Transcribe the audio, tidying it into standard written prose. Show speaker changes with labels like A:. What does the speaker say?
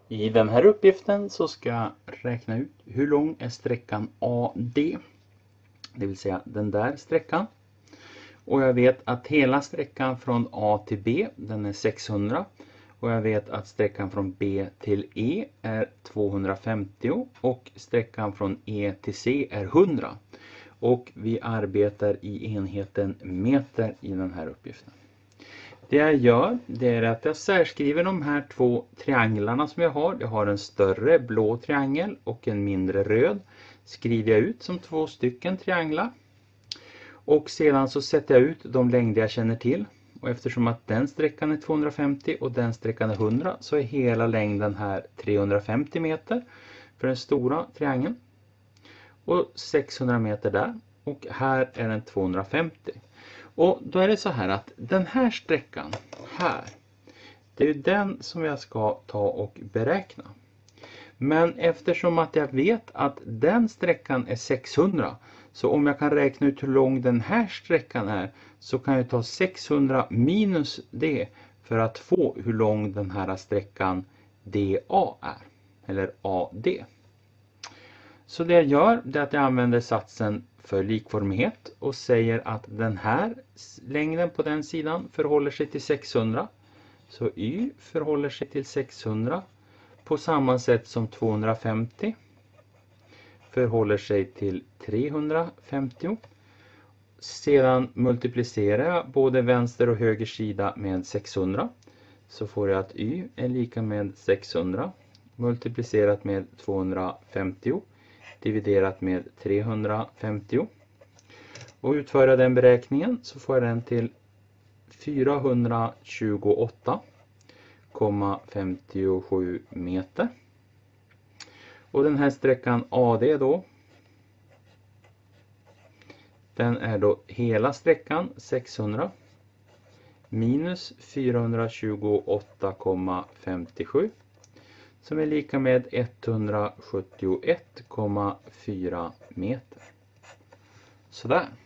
A: I den här uppgiften så ska jag räkna ut hur lång är sträckan AD, det vill säga den där sträckan. Och jag vet att hela sträckan från A till B, den är 600. Och jag vet att sträckan från B till E är 250 och sträckan från E till C är 100. Och vi arbetar i enheten meter i den här uppgiften. Det jag gör, det är att jag särskriver de här två trianglarna som jag har. Jag har en större blå triangel och en mindre röd. Skriver jag ut som 2 stycken trianglar. Och sedan så sätter jag ut de längder jag känner till. Och eftersom att den sträckan är 250 och den sträckan är 100 så är hela längden här 350 meter för den stora triangeln. Och 600 meter där. Och här är den 250. Och då är det så här att den här sträckan här, det är ju den som jag ska ta och beräkna. Men eftersom att jag vet att den sträckan är 600, så om jag kan räkna ut hur lång den här sträckan är, så kan jag ta 600 minus det för att få hur lång den här sträckan DA är, eller AD. Så det jag gör, det är att jag använder satsen för likformighet och säger att den här längden på den sidan förhåller sig till 600. Så Y förhåller sig till 600 på samma sätt som 250 förhåller sig till 350. Sedan multiplicerar jag både vänster och höger sida med 600. Så får jag att Y är lika med 600 multiplicerat med 250 dividerat med 350. Och utför jag den beräkningen så får jag den till 428,57 meter. Och den här sträckan AD då, den är då hela sträckan 600 minus 428,57 som är lika med 171,4 meter. Sådär.